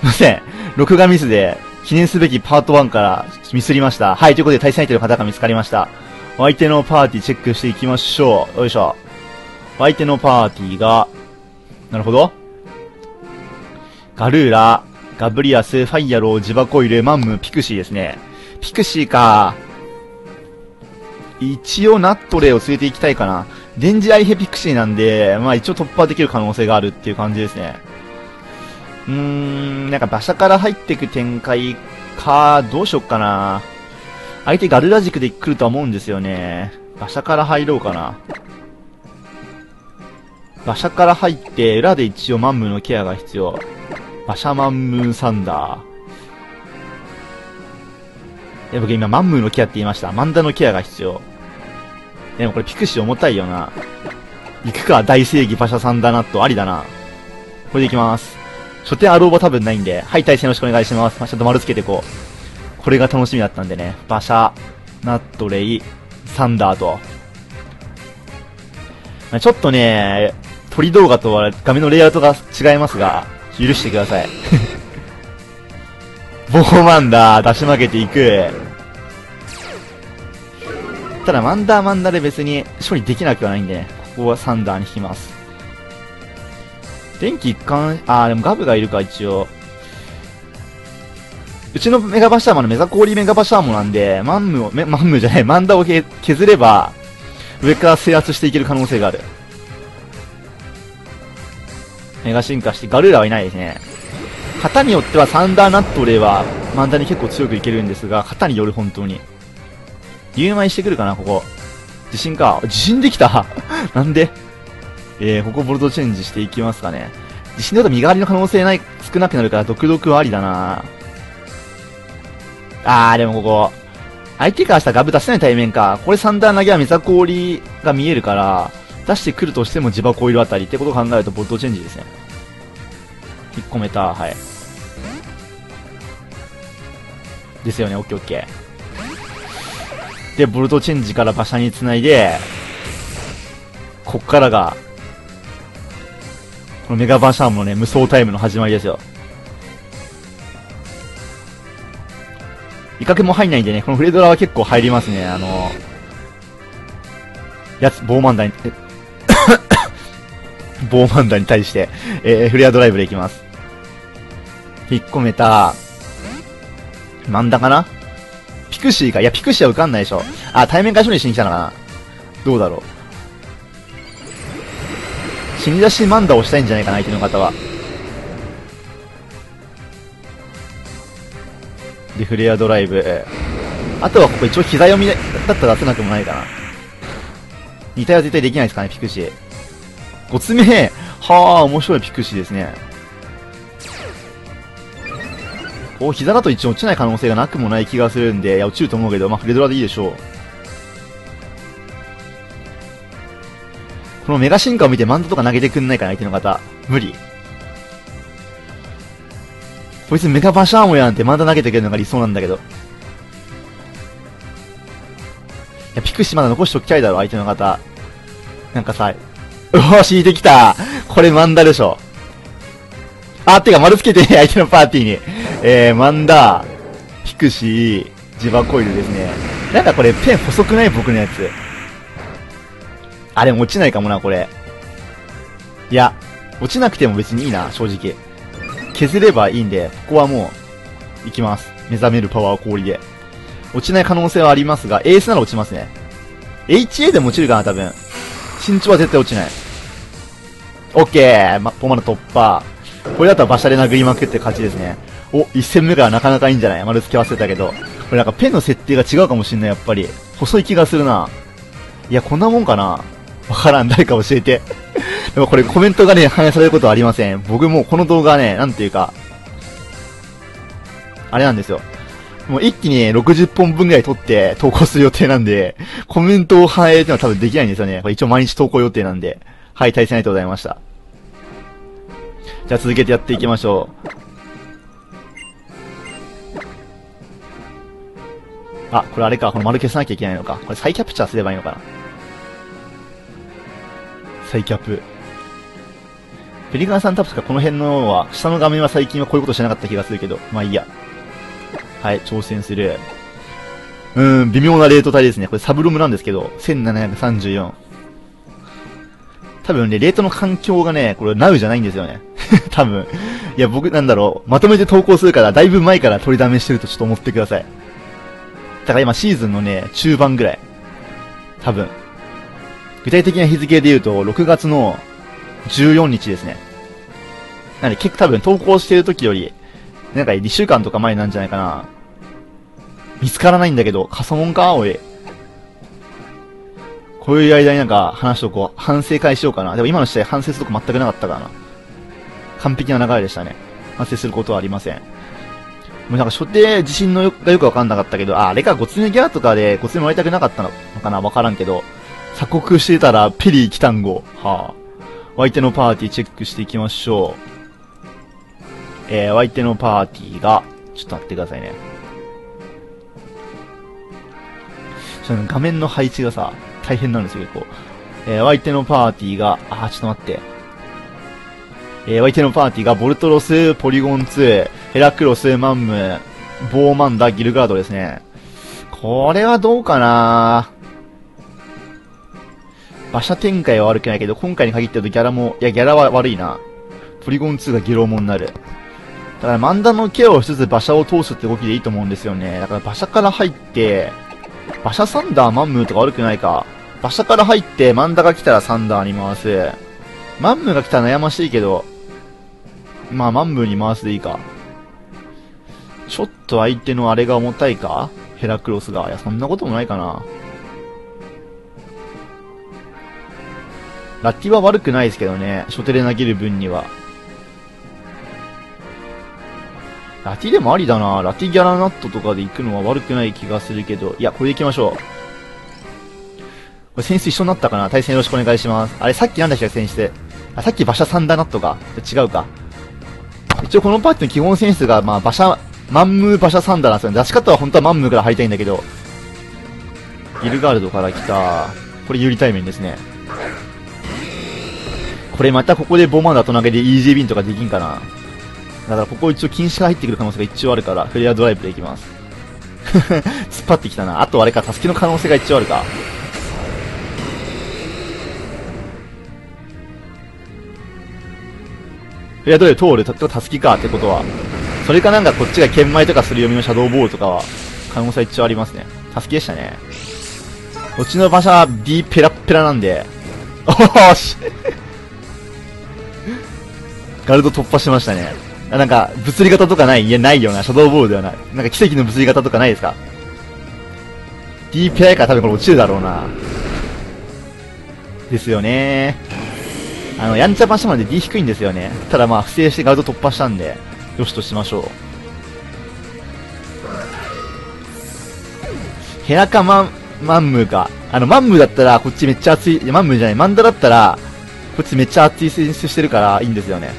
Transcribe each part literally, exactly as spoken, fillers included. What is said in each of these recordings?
いません。録画ミスで、記念すべきパートワンからミスりました。はい、ということで対戦相手の方が見つかりました。お相手のパーティーチェックしていきましょう。よいしょ。お相手のパーティーが、なるほど。ガルーラ、ガブリアス、ファイヤロー、ジバコイル、マンム、ピクシーですね。ピクシーか。一応ナットレイを連れて行きたいかな。デンジアイヘピクシーなんで、まあ一応突破できる可能性があるっていう感じですね。うーん、なんか馬車から入っていく展開か、どうしよっかな。相手ガルラ軸で来るとは思うんですよね。馬車から入ろうかな。馬車から入って、裏で一応マンムーのケアが必要。馬車マンムーサンダー。いや、僕今マンムーのケアって言いました。マンダのケアが必要。でもこれピクシー重たいよな。行くか、大正義馬車サンダーナット。ありだな。これで行きます。初手アローバ多分ないんで、はい、対戦よろしくお願いします。まあ、ちょっと丸つけていこう。これが楽しみだったんでね。馬車、ナットレイ、サンダーと。まあ、ちょっとね、鳥動画とは画面のレイアウトが違いますが、許してください。ボーマンダー、出し負けていく。ただ、マンダーマンダーで別に処理できなくはないんでね、ここはサンダーに引きます。電気一貫、あー、でもガブがいるか、一応。うちのメガバシャーマのメガ氷メガバシャーモなんで、マンムを、マンムじゃない、マンダを削れば、上から制圧していける可能性がある。メガ進化して、ガルーラはいないですね。型によってはサンダーナットレイは、マンダに結構強くいけるんですが、型による本当に。有枚してくるかな、ここ。地震か。地震できたなんでえー、ここボルトチェンジしていきますかね。地震だと身代わりの可能性ない、少なくなるから、毒毒はありだな。あー、でもここ、相手からしたらガブ出せない対面か。これサンダー投げは水氷が見えるから、出してくるとしてもジバコイルあたりってことを考えるとボルトチェンジですね。引っ込めた、はい。ですよね、オッケーオッケー。で、ボルトチェンジから馬車に繋いで、こっからが、このメガバシャームのね、無双タイムの始まりですよ。威嚇も入んないんでね、このフレドラは結構入りますね、あの、やつ、ボーマンダに、ボーマンダに対して、えー、フレアドライブでいきます。引っ込めた、マンダかなピクシーか。いや、ピクシーは受かんないでしょ。あ、対面から処理しに来たのかな。どうだろう。死に出しマンダをしたいんじゃないかな、相手の方は。で、フレアドライブ。あとはここ一応膝読みだったら出せなくもないかな。に体は絶対できないですかね、ピクシー。ごつめはあ、面白いピクシーですね。こう、膝だと一応落ちない可能性がなくもない気がするんで、いや、落ちると思うけど、まあ、フレドラでいいでしょう。このメガ進化を見てマンダとか投げてくんないかな、相手の方。無理。こいつメガバシャーモやんってマンダ投げてくるのが理想なんだけど。いや、ピクシーまだ残しておきたいだろ、相手の方。なんかさ、うわー、引いてきた。これマンダでしょ。あ、てか丸つけて、相手のパーティーに。えー、マンダ、ピクシー、ジバコイルですね。なんかこれペン細くない僕のやつ。あ、でも落ちないかもな、これ。いや、落ちなくても別にいいな、正直。削ればいいんで、ここはもう、行きます。目覚めるパワー氷で。落ちない可能性はありますが、エースなら落ちますね。エイチエー でも落ちるかな、多分。身長は絶対落ちない。オッケー、ま、ポマの突破。これだったら馬車で殴りまくって勝ちですね。お、一戦目からなかなかいいんじゃない？丸付け忘れたけど。これなんかペンの設定が違うかもしんない、やっぱり。細い気がするな。いや、こんなもんかな？わからん、誰か教えて。でもこれコメントがね、反映されることはありません。僕もうこの動画はね、なんていうか、あれなんですよ。もう一気にろくじゅっぽんぶんぐらい撮って投稿する予定なんで、コメントを反映っていうのは多分できないんですよね。これ一応毎日投稿予定なんで。はい、対戦ありがとうございました。じゃあ続けてやっていきましょう。あ、これあれか、この丸消さなきゃいけないのか。これ再キャプチャーすればいいのかな。再キャップ。 ペリカンさん確かこの辺のは、下の画面は最近はこういうことしてなかった気がするけど、まあいいや。はい、挑戦する。うーん、微妙なレート帯ですね。これサブロムなんですけど、せんななひゃくさんじゅうよん。多分ね、レートの環境がね、これナウじゃないんですよね。多分。いや、僕なんだろう、まとめて投稿するから、だいぶ前から取りだめしてるとちょっと思ってください。だから今シーズンのね、中盤ぐらい。多分。具体的な日付で言うと、ろくがつのじゅうよっかですね。なんで結構多分投稿してる時より、なんかにしゅうかんとか前なんじゃないかな。見つからないんだけど、過疎問かおい。こういう間になんか話とこう、反省会しようかな。でも今の試合反省するとこ全くなかったからな。完璧な流れでしたね。反省することはありません。もうなんか初手自信のよがよくわかんなかったけど、あ、あれか、ごつねギャーとかでごつねもらいたくなかったのかなわからんけど、鎖国してたらペリー来たんご。はぁ、あ。お相手のパーティーチェックしていきましょう。えー、お相手のパーティーが、ちょっと待ってくださいね。ちょっと画面の配置がさ、大変なんですよ、結構。えー、お相手のパーティーが、あー、ちょっと待って。えー、お相手のパーティーが、ボルトロス、ポリゴンツー、ヘラクロス、マンム、ボーマンダ、ギルガードですね。これはどうかな馬車展開は悪くないけど、今回に限ってるとギャラも、いや、ギャラは悪いな。ポリゴンツーがギロモになる。だからマンダのケアをしつつ馬車を通すって動きでいいと思うんですよね。だから馬車から入って、馬車サンダー、マンムーとか悪くないか。馬車から入って、マンダが来たらサンダーに回す。マンムーが来たら悩ましいけど、まあマンムーに回すでいいか。ちょっと相手のあれが重たいかヘラクロスが。いや、そんなこともないかな。ラッティは悪くないですけどね。初手で投げる分には。ラティでもありだな。ラティギャラナットとかで行くのは悪くない気がするけど。いや、これで行きましょう。これ選出一緒になったかな。対戦よろしくお願いします。あれ、さっきなんだっけ選出。あ、さっき馬車サンダーナットか。違うか。一応このパーティーの基本選出が、まあ馬車、マンムー馬車サンダーなんですよね。出し方は本当はマンムーから入りたいんだけど。ギルガールドから来た。これ有利対面ですね。これまたここでボマンダと投げで イージー ビンとかできんかな。だからここ一応禁止が入ってくる可能性が一応あるから、フレアドライブでいきます。突っ張ってきたな。あとあれか、タスキの可能性が一応あるか。フレアドライブ通る、たタスキかってことは。それかなんかこっちが剣舞とかする読みのシャドーボールとかは、可能性一応ありますね。タスキでしたね。こっちの馬車は D ペラッペラなんで。おーしガルド突破しましたね。なんか、物理型とかないいや、ないよな。シャドーボールではない。なんか奇跡の物理型とかないですか？ D ペライから多分これ落ちるだろうな。ですよね。あの、やんちゃ馬車まで D 低いんですよね。ただまあ、不正してガルド突破したんで、よしとしましょう。ヘラかマン、マンムーか。あの、マンムーだったら、こっちめっちゃ熱い、いや、マンムーじゃない、マンダだったら、こっちめっちゃ熱い選出してるから、いいんですよね。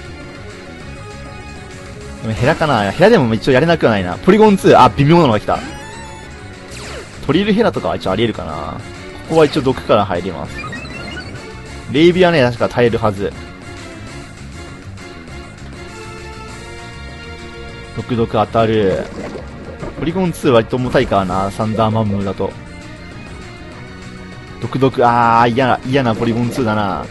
でもヘラかなヘラでも一応やれなくはないな。ポリゴンツー、あ、微妙なのが来た。トリルヘラとかは一応あり得るかな。ここは一応毒から入ります。レイビはね、確か耐えるはず。毒毒当たる。ポリゴンツー割と重たいからな、サンダーマンムーだと。毒毒、あー、嫌な、嫌なポリゴンツーだな。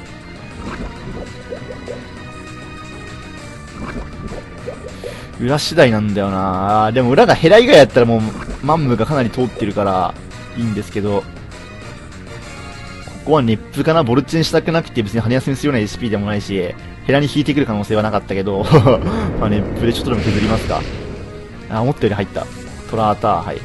裏次第なんだよな。でも裏がヘラ以外やったらもうマンムーがかなり通ってるからいいんですけど、ここはネップかな。ボルチェンしたくなくて別に跳ね休みするような エイチピー でもないし、ヘラに引いてくる可能性はなかったけどまあネップでちょっとでも削りますか。あ、思ったより入った。トラーター、はい。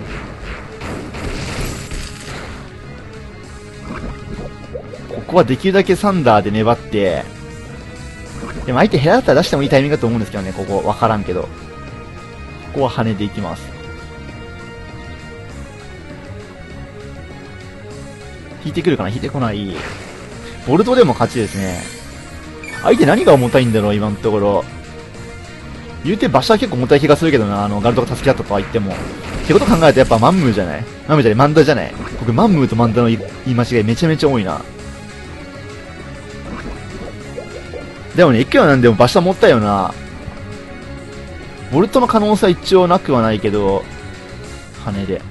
ここはできるだけサンダーで粘って、でも相手ヘラだったら出してもいいタイミングだと思うんですけどね、ここ。わからんけど。ここは跳ねていきます。引いてくるかな？引いてこない。ボルトでも勝ちですね。相手何が重たいんだろう、今のところ。言うて馬車は結構重たい気がするけどな、あの、ガルトが助け合ったとは言っても。ってこと考えるとやっぱマンムーじゃない？マンムーじゃない、マンダじゃない？僕マンムーとマンダの言い間違いめちゃめちゃ多いな。 でもね、いくらなんでも馬車持ったよな。ボルトの可能性は一応なくはないけど、羽で。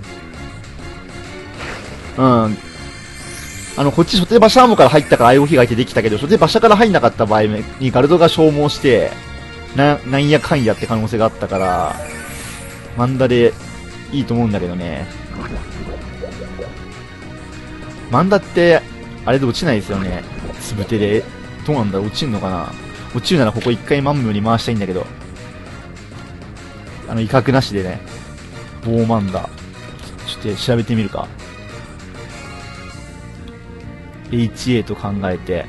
うん。あの、こっち初手馬車アーモから入ったからああいう動きがいてできたけど、初手馬車から入んなかった場合にガルドが消耗して、な、なんやかんやって可能性があったから、マンダでいいと思うんだけどね。マンダって、あれで落ちないですよね。つぶてで。どうなんだろう、落ちんのかな。落ちるならここ一回マンムに回したいんだけど。あの、威嚇なしでね。棒マンダ。ちょっと調べてみるか。エイチエー と考えて。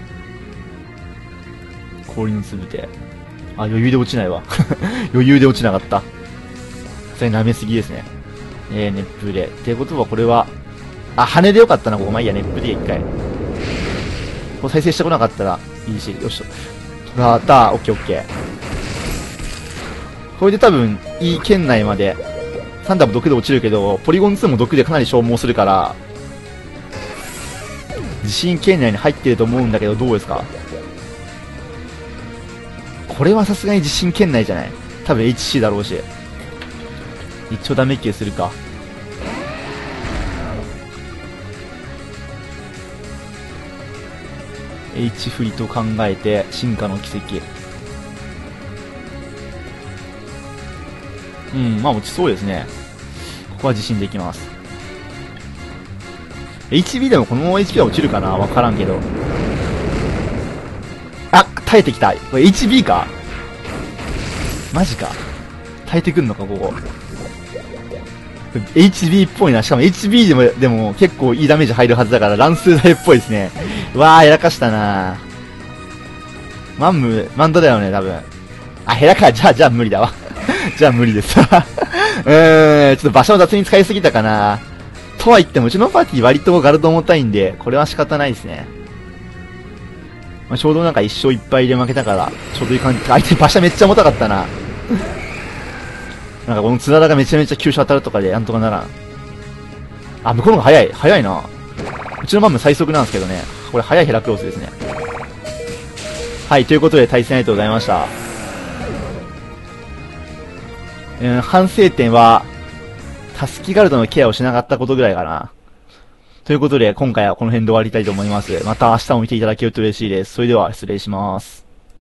氷のつぶて。あ、余裕で落ちないわ。余裕で落ちなかった。それ舐めすぎですね。えー、熱風で。ってことはこれは、あ、羽でよかったな、ここ。まあいいや、熱風で一回。こう再生してこなかったらいいし、よしと。トラーター、オッケーオッケー。これで多分、いい圏内まで、サンダーも毒で落ちるけど、ポリゴンツーも毒でかなり消耗するから、地震圏内に入ってると思うんだけど、どうですか？これはさすがに地震圏内じゃない？多分 エイチシー だろうし。一応ダメージするか。H 振りと考えて、進化の奇跡。うん、まあ落ちそうですね。ここは自信できます。エイチビー でもこの エイチピー は落ちるかな？わからんけど。あ、耐えてきた。これ エイチビー か？マジか。耐えてくんのか、ここ。エイチビー っぽいな。しかも エイチビー でも、でも結構いいダメージ入るはずだから乱数台っぽいですね。うわー、やらかしたな。マンム、マンドだよね、多分。あ、ヘラか。じゃあ、じゃあ無理だわ。じゃあ無理です。うーん、ちょっと場所を雑に使いすぎたかな。とは言っても、うちのパーティー割とガルド重たいんで、これは仕方ないですね。まあ、ちょうどなんか一勝一敗で負けたから、ちょうどいい感じ。相手馬車めっちゃ重たかったな。なんかこのつららがめちゃめちゃ急所当たるとかでなんとかならん。あ、向こうの方が早い。早いな。うちのマンム最速なんですけどね。これ早いヘラクロスですね。はい、ということで対戦ありがとうございました。うん、反省点は、タスキガルドのケアをしなかったことぐらいかな。ということで、今回はこの辺で終わりたいと思います。また明日も見ていただけると嬉しいです。それでは失礼します。